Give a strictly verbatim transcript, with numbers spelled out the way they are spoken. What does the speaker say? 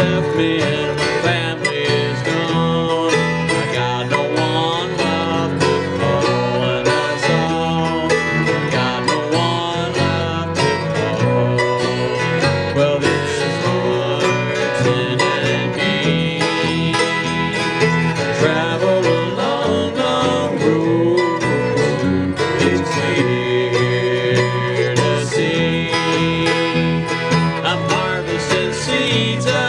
left me and my family is gone. I got no one left to call, and that's all. I got no one left to call. Well, this heart's in me. Travel a long, long road. It's clear to see. I'm harvesting seeds.